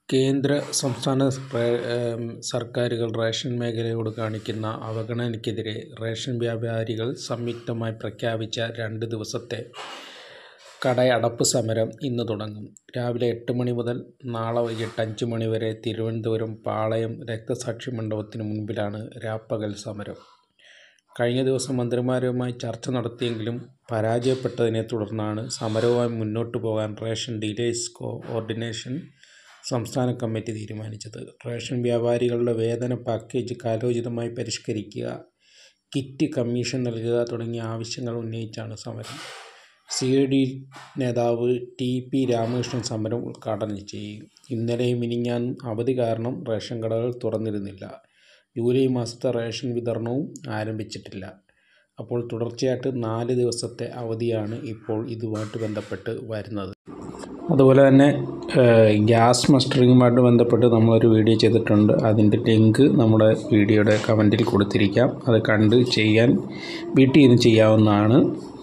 കേന്ദ്ര സംസ്ഥാന സർക്കാരുകൾ റേഷൻ മേഖലയോട് കാണിക്കുന്ന അവഗണനയ്ക്കെതിരെ റേഷൻ വ്യാപാരികൾ സംയുക്തമായി പ്രഖ്യാപിച്ച 2 ദിവസത്തെ കടയടപ്പ് സമരം ഇന്ന് തുടങ്ങും. രാവിലെ 8 മണി മുതൽ നാളെ വൈകിട്ട് 5 മണി വരെ തിരുവനന്തപുരം പാളയം രക്തസാക്ഷി മണ്ഡപത്തിന് മുൻപിലാണ് രാപ്പകൽ സമരം. കഴിഞ്ഞ ദിവസം മന്ത്രിമാരുമായി ചർച്ച നടത്തിയെങ്കിലും പരാജയപ്പെട്ടതിനെ തുടർന്നാണ് സമരവുമായി മുന്നോട്ടു പോകാൻ റേഷൻ ഡീലേഴ്സ് കോഓർഡിനേഷൻ സംസ്ഥാന കമ്മിറ്റി തീരുമാനിച്ചത്. റേഷൻ വ്യാപാരികളുടെ വേതന പാക്കേജ് കാലോചിതമായി പരിഷ്കരിക്കുക, കിറ്റ് കമ്മീഷൻ നൽകുക തുടങ്ങിയ ആവശ്യങ്ങൾ ഉന്നയിച്ചാണ് സമരം. CID നേതാവ് TP രാമകൃഷ്ണൻ സമരം ഉദ്ഘാടനം ചെയ്യും. ഇന്നലെയും മിനിഞ്ഞാന്നും അവധി കാരണം റേഷൻ കടകൾ തുറന്നിരുന്നില്ല. ജൂലൈ മാസത്തെ റേഷൻ വിതരണവും ആരംഭിച്ചിട്ടില്ല. അപ്പോൾ തുടർച്ചയായിട്ട് 4 ദിവസത്തെ അവധിയാണ് ഇപ്പോൾ ഇതുമായിട്ട് ബന്ധപ്പെട്ട് വരുന്നത്. അതുപോലെ തന്നെ ഗ്യാസ് മസ്റ്ററിങ്ങുമായിട്ട് ബന്ധപ്പെട്ട് നമ്മളൊരു വീഡിയോ ചെയ്തിട്ടുണ്ട്. അതിൻ്റെ ലിങ്ക് നമ്മുടെ വീഡിയോയുടെ കമൻറ്റിൽ കൊടുത്തിരിക്കാം. അത് കണ്ട് വീട്ടിൽ നിന്ന് ചെയ്യാവുന്നതാണ്.